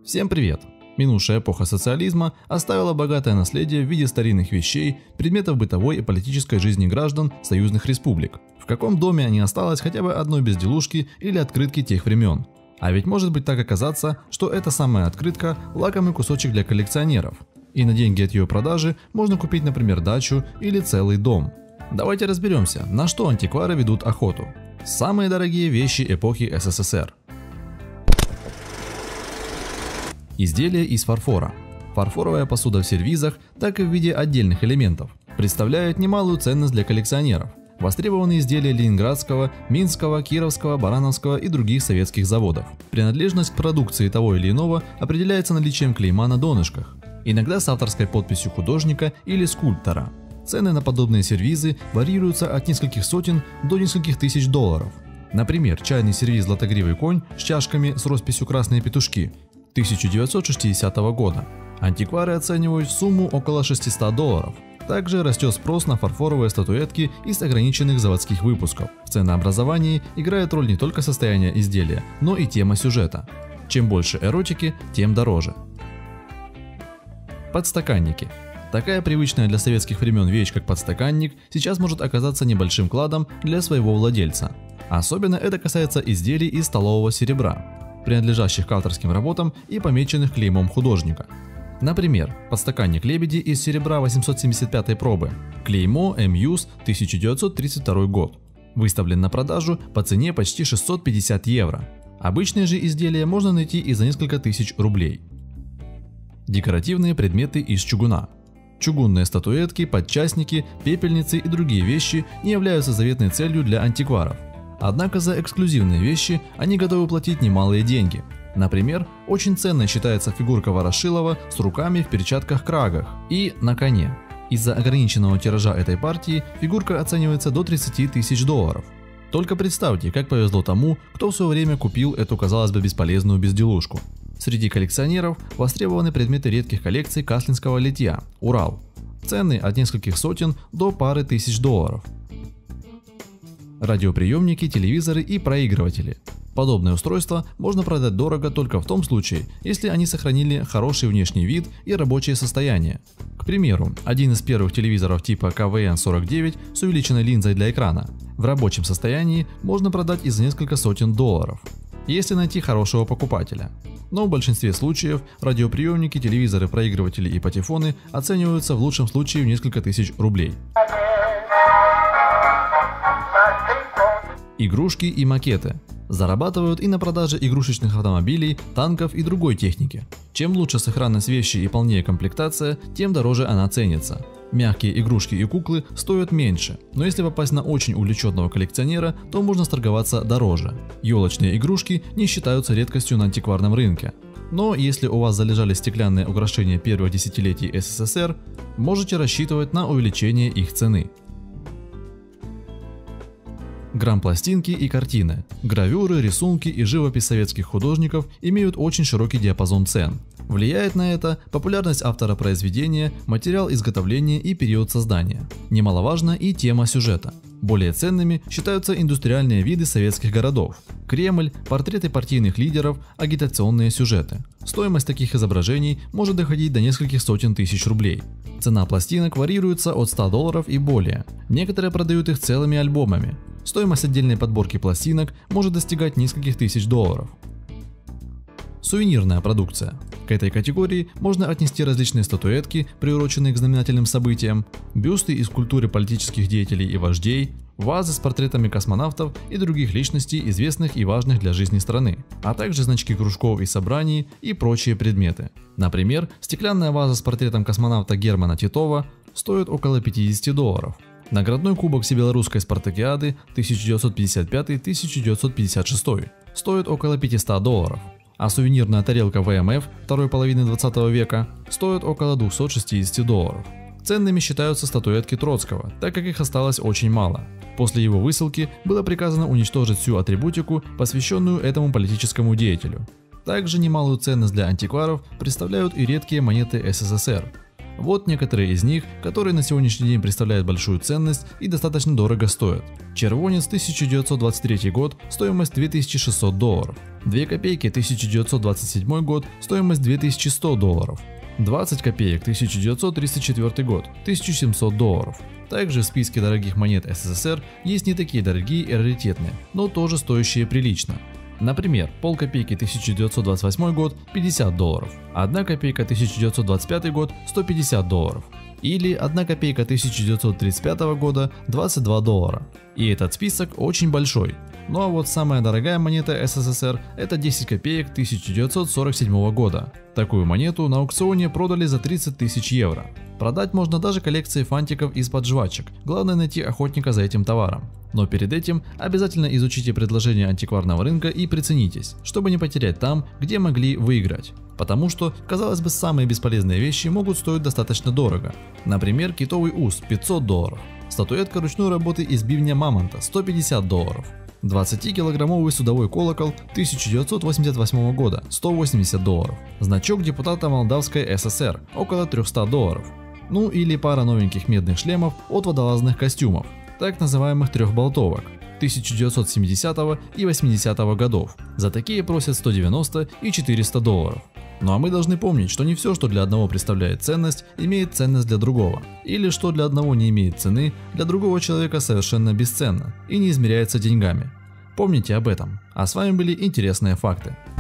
Всем привет! Минувшая эпоха социализма оставила богатое наследие в виде старинных вещей, предметов бытовой и политической жизни граждан союзных республик. В каком доме не осталось хотя бы одной безделушки или открытки тех времен? А ведь может быть так оказаться, что эта самая открытка – лакомый кусочек для коллекционеров. И на деньги от ее продажи можно купить, например, дачу или целый дом. Давайте разберемся, на что антиквары ведут охоту. Самые дорогие вещи эпохи СССР. Изделия из фарфора. Фарфоровая посуда в сервизах, так и в виде отдельных элементов, представляет немалую ценность для коллекционеров. Востребованы изделия Ленинградского, Минского, Кировского, Барановского и других советских заводов. Принадлежность к продукции того или иного определяется наличием клейма на донышках, иногда с авторской подписью художника или скульптора. Цены на подобные сервизы варьируются от нескольких сотен до нескольких тысяч долларов. Например, чайный сервиз «Златогривый конь» с чашками с росписью «Красные петушки» 1960 года. Антиквары оценивают в сумму около 600 долларов. Также растет спрос на фарфоровые статуэтки из ограниченных заводских выпусков. В ценообразовании играет роль не только состояние изделия, но и тема сюжета. Чем больше эротики, тем дороже. Подстаканники. Такая привычная для советских времен вещь, как подстаканник, сейчас может оказаться небольшим кладом для своего владельца. Особенно это касается изделий из столового серебра, принадлежащих к авторским работам и помеченных клеймом художника. Например, подстаканник «Лебеди» из серебра 875 пробы, клеймо МЮС 1932 год, выставлен на продажу по цене почти 650 евро. Обычные же изделия можно найти и за несколько тысяч рублей. Декоративные предметы из чугуна. Чугунные статуэтки, подчастники, пепельницы и другие вещи не являются заветной целью для антикваров. Однако за эксклюзивные вещи они готовы платить немалые деньги. Например, очень ценной считается фигурка Ворошилова с руками в перчатках-крагах и на коне. Из-за ограниченного тиража этой партии фигурка оценивается до 30 тысяч долларов. Только представьте, как повезло тому, кто в свое время купил эту, казалось бы, бесполезную безделушку. Среди коллекционеров востребованы предметы редких коллекций каслинского литья «Урал». Цены от нескольких сотен до пары тысяч долларов. Радиоприемники, телевизоры и проигрыватели. Подобные устройства можно продать дорого только в том случае, если они сохранили хороший внешний вид и рабочее состояние. К примеру, один из первых телевизоров типа КВН-49 с увеличенной линзой для экрана в рабочем состоянии можно продать и за несколько сотен долларов, если найти хорошего покупателя. Но в большинстве случаев радиоприемники, телевизоры, проигрыватели и патефоны оцениваются в лучшем случае в несколько тысяч рублей. Игрушки и макеты. Зарабатывают и на продаже игрушечных автомобилей, танков и другой техники. Чем лучше сохранность вещи и полнее комплектация, тем дороже она ценится. Мягкие игрушки и куклы стоят меньше, но если попасть на очень увлеченного коллекционера, то можно сторговаться дороже. Елочные игрушки не считаются редкостью на антикварном рынке. Но если у вас залежали стеклянные украшения первых десятилетий СССР, можете рассчитывать на увеличение их цены. Грампластинки и картины. Гравюры, рисунки и живопись советских художников имеют очень широкий диапазон цен. Влияет на это популярность автора произведения, материал изготовления и период создания. Немаловажна и тема сюжета. Более ценными считаются индустриальные виды советских городов, Кремль, портреты партийных лидеров, агитационные сюжеты. Стоимость таких изображений может доходить до нескольких сотен тысяч рублей. Цена пластинок варьируется от 100 долларов и более. Некоторые продают их целыми альбомами. Стоимость отдельной подборки пластинок может достигать нескольких тысяч долларов. Сувенирная продукция. К этой категории можно отнести различные статуэтки, приуроченные к знаменательным событиям, бюсты и скульптуры политических деятелей и вождей, вазы с портретами космонавтов и других личностей, известных и важных для жизни страны, а также значки кружков и собраний и прочие предметы. Например, стеклянная ваза с портретом космонавта Германа Титова стоит около 50 долларов. Наградной кубок Всебелорусской спартакиады 1955-1956 стоит около 500 долларов, а сувенирная тарелка ВМФ второй половины 20 века стоит около 260 долларов. Ценными считаются статуэтки Троцкого, так как их осталось очень мало. После его высылки было приказано уничтожить всю атрибутику, посвященную этому политическому деятелю. Также немалую ценность для антикваров представляют и редкие монеты СССР. Вот некоторые из них, которые на сегодняшний день представляют большую ценность и достаточно дорого стоят. Червонец 1923 год, стоимость $2600. 2 копейки 1927 год, стоимость $2100. 20 копеек 1934 год, $1700. Также в списке дорогих монет СССР есть не такие дорогие и раритетные, но тоже стоящие прилично. Например, полкопейки 1928 год $50, 1 копейка 1925 год $150 или 1 копейка 1935 года $22. И этот список очень большой. Ну а вот самая дорогая монета СССР — это 10 копеек 1947 года. Такую монету на аукционе продали за 30 тысяч евро. Продать можно даже коллекции фантиков из-под жвачек, главное найти охотника за этим товаром. Но перед этим обязательно изучите предложения антикварного рынка и приценитесь, чтобы не потерять там, где могли выиграть. Потому что, казалось бы, самые бесполезные вещи могут стоить достаточно дорого. Например, китовый ус $500, статуэтка ручной работы из бивня мамонта $150, 20-килограммовый судовой колокол 1988 года $180, значок депутата Молдавской ССР около $300, ну или пара новеньких медных шлемов от водолазных костюмов, так называемых трехболтовок 1970 и 80 годов. За такие просят $190 и $400. Ну а мы должны помнить, что не все, что для одного представляет ценность, имеет ценность для другого. Или что для одного не имеет цены, для другого человека совершенно бесценно и не измеряется деньгами. Помните об этом. А с вами были интересные факты.